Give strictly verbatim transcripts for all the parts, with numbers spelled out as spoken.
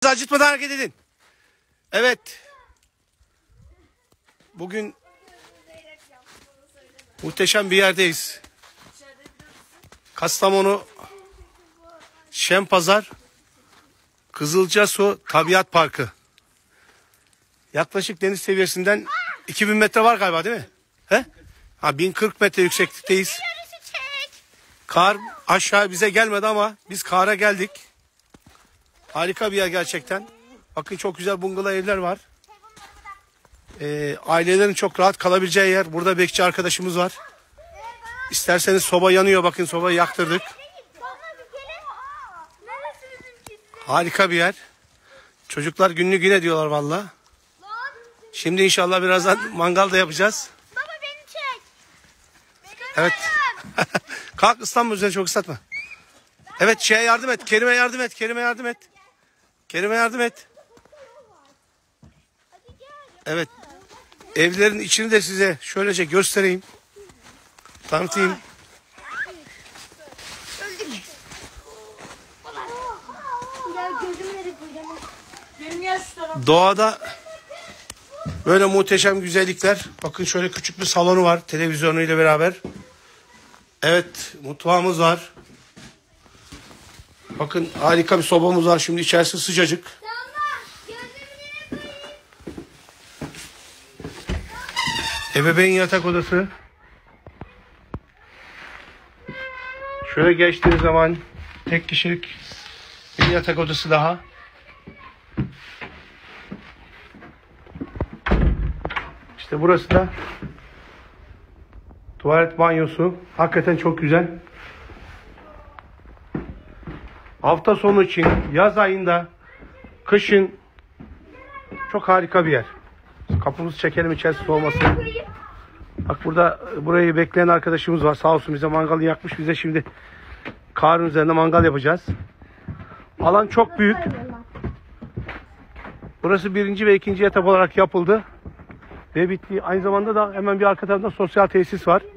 Acıtmadan hareket edin. Evet. Bugün muhteşem bir yerdeyiz. Kastamonu Şenpazar Kızılcasu Tabiat Parkı. Yaklaşık deniz seviyesinden iki bin metre var galiba, değil mi? He? Ha, bin kırk metre yükseklikteyiz. Kar aşağı bize gelmedi ama biz kara geldik. Harika bir yer gerçekten. Bakın, çok güzel bungalov evler var. Ee, ailelerin çok rahat kalabileceği yer. Burada bekçi arkadaşımız var. İsterseniz soba yanıyor. Bakın, sobayı yaktırdık. Harika bir yer. Çocuklar günlük yine diyorlar valla. Şimdi inşallah birazdan mangal da yapacağız. Baba beni çek. Evet. Kalk, ıslanma, üzerine çok ıslatma. Evet, şeye yardım et. Kerim'e yardım et. Kerim'e yardım et. Kerim'e yardım et. Evet. Evlerin içini de size şöylece göstereyim. Tanıtayım. Doğada böyle muhteşem güzellikler. Bakın, şöyle küçük bir salonu var televizyonuyla beraber. Evet, mutfağımız var. Bakın, harika bir sobamız var. Şimdi içerisi sıcacık. Ebeveyn yatak odası. Şöyle geçtiğiniz zaman tek kişilik bir yatak odası daha. İşte burası da tuvalet banyosu. Hakikaten çok güzel. Hafta sonu için, yaz ayında, kışın çok harika bir yer. Kapımızı çekelim, içerisi soğumasın. Bak, burada burayı bekleyen arkadaşımız var. Sağ olsun bize mangalı yakmış. Bize şimdi karın üzerinde mangal yapacağız. Alan çok büyük. Burası birinci ve ikinci etap olarak yapıldı. Ve bitti. Aynı zamanda da hemen bir arka tarafta sosyal tesis var.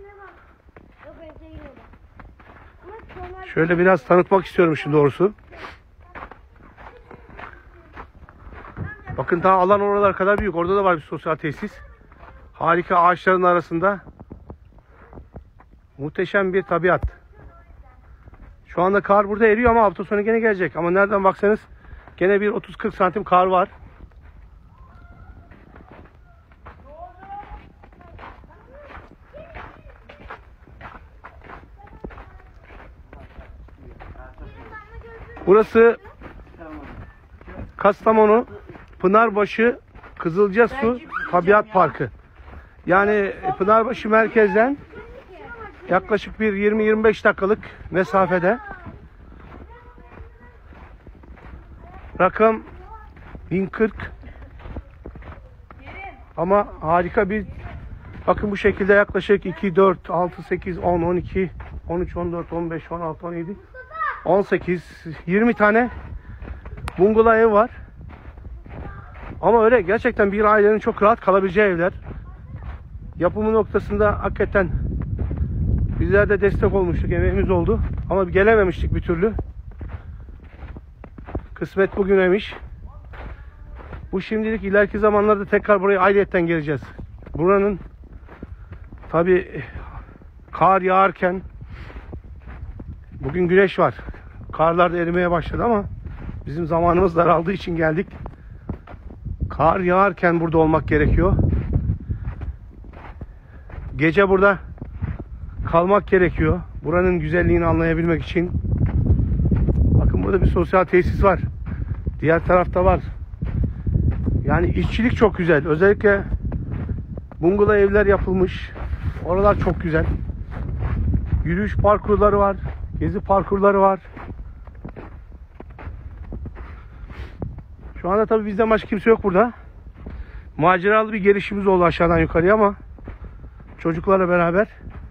Şöyle biraz tanıtmak istiyorum şimdi doğrusu. Bakın, daha alan oralar kadar büyük. Orada da var bir sosyal tesis. Harika ağaçların arasında muhteşem bir tabiat. Şu anda kar burada eriyor ama hafta sonu gene gelecek. Ama nereden baksanız gene bir otuz kırk santim kar var. Burası Kastamonu Pınarbaşı Kızılcasu Tabiat Parkı. Yani Pınarbaşı merkezden yaklaşık bir yirmi yirmi beş dakikalık mesafede. Rakım bin kırk. Ama harika bir, bakın bu şekilde yaklaşık iki, dört, altı, sekiz, on, on iki, on üç, on dört, on beş, on altı, on yedi, on sekiz, yirmi tane bungalov ev var. Ama öyle gerçekten bir ailenin çok rahat kalabileceği evler. Yapımı noktasında hakikaten bizler de destek olmuştuk, emeğimiz oldu. Ama gelememiştik bir türlü. Kısmet bugüneymiş. Bu şimdilik, ileriki zamanlarda tekrar buraya ayrıyetten geleceğiz. Buranın tabi kar yağarken, bugün güneş var. Karlar da erimeye başladı ama bizim zamanımız daraldığı için geldik. Kar yağarken burada olmak gerekiyor. Gece burada kalmak gerekiyor. Buranın güzelliğini anlayabilmek için. Bakın, burada bir sosyal tesis var. Diğer tarafta var. Yani işçilik çok güzel. Özellikle bungalov evler yapılmış. Oralar çok güzel. Yürüyüş parkurları var. Gezi parkurları var. Şu anda tabii bizden başka kimse yok burada. Maceralı bir gelişimiz oldu aşağıdan yukarıya ama çocuklarla beraber.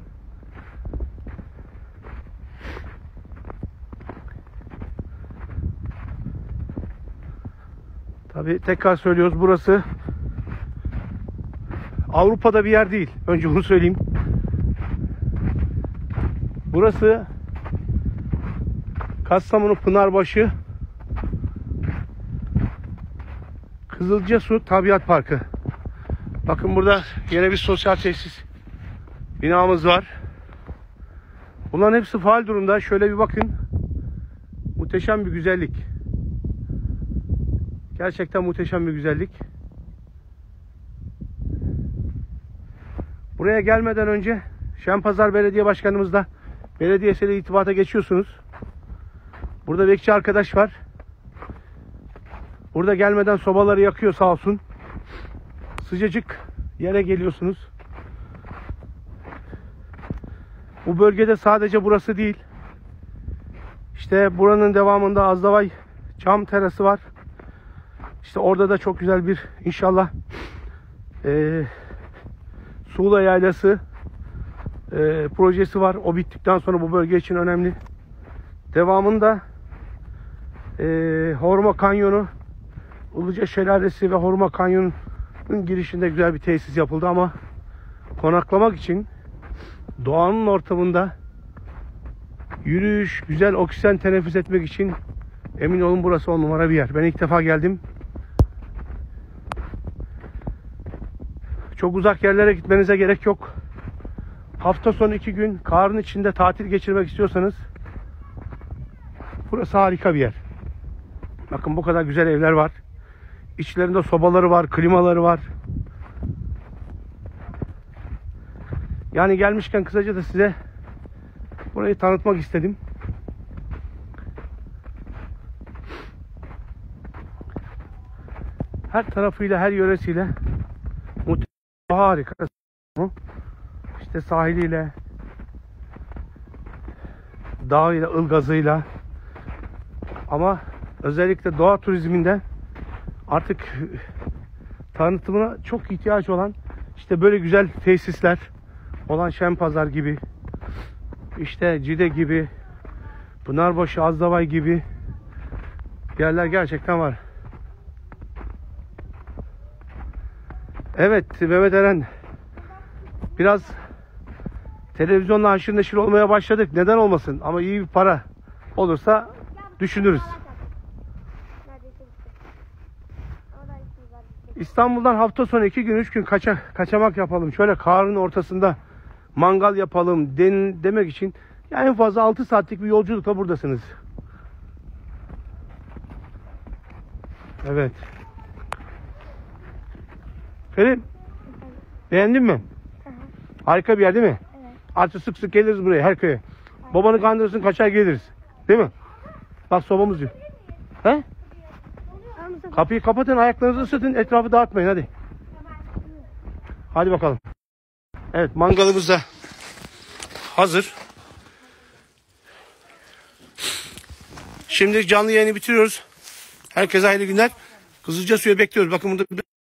Tabii tekrar söylüyoruz, burası Avrupa'da bir yer değil. Önce bunu söyleyeyim. Burası Kastamonu Pınarbaşı Kızılcasu Tabiat Parkı. Bakın burada yine bir sosyal tesis binamız var. Bunların hepsi faal durumda. Şöyle bir bakın. Muhteşem bir güzellik. Gerçekten muhteşem bir güzellik. Buraya gelmeden önce Şenpazar Belediye Başkanımızla belediyesiyle irtibata geçiyorsunuz. Burada bekçi arkadaş var. Burada gelmeden sobaları yakıyor sağ olsun. Sıcacık yere geliyorsunuz. Bu bölgede sadece burası değil. İşte buranın devamında Azdavay Çam Terası var. İşte orada da çok güzel bir inşallah e, Suğla Yaylası e, projesi var. O bittikten sonra bu bölge için önemli. Devamında e, Horma Kanyonu, Ilıca Şelalesi ve Horma Kanyonu'nun girişinde güzel bir tesis yapıldı ama konaklamak için doğanın ortamında yürüyüş, güzel oksijen teneffüs etmek için emin olun burası on numara bir yer. Ben ilk defa geldim. Çok uzak yerlere gitmenize gerek yok. Hafta sonu iki gün karın içinde tatil geçirmek istiyorsanız burası harika bir yer. Bakın bu kadar güzel evler var. İçlerinde sobaları var, klimaları var. Yani gelmişken kısaca da size burayı tanıtmak istedim. Her tarafıyla, her yöresiyle harika. İşte sahiliyle, dağıyla, ılgazıyla. Ama özellikle doğa turizminde artık tanıtımına çok ihtiyaç olan işte böyle güzel tesisler olan Şenpazar gibi, işte Cide gibi, Pınarbaşı, Azdavay gibi yerler gerçekten var. Evet Mehmet Eren, biraz televizyonla haşır neşir olmaya başladık. Neden olmasın? Ama iyi bir para olursa düşünürüz. İstanbul'dan hafta sonu iki gün, üç gün kaça, kaçamak yapalım. Şöyle karın ortasında mangal yapalım den, demek için yani en fazla altı saatlik bir yolculukla buradasınız. Evet. Pelin, beğendin mi? Hı hı. Harika bir yer değil mi? Evet. Artık sık sık geliriz buraya, her köye. Evet. Babanı kandırırsın, kaçar geliriz. Değil mi? Bak sobamız yok. He? Kapıyı kapatın, ayaklarınızı ısıtın, etrafı dağıtmayın hadi. Hadi bakalım. Evet, mangalımız da hazır. Şimdi canlı yayını bitiriyoruz. Herkese hayırlı günler. Kızılcasu'ya bekliyoruz. Bakın burada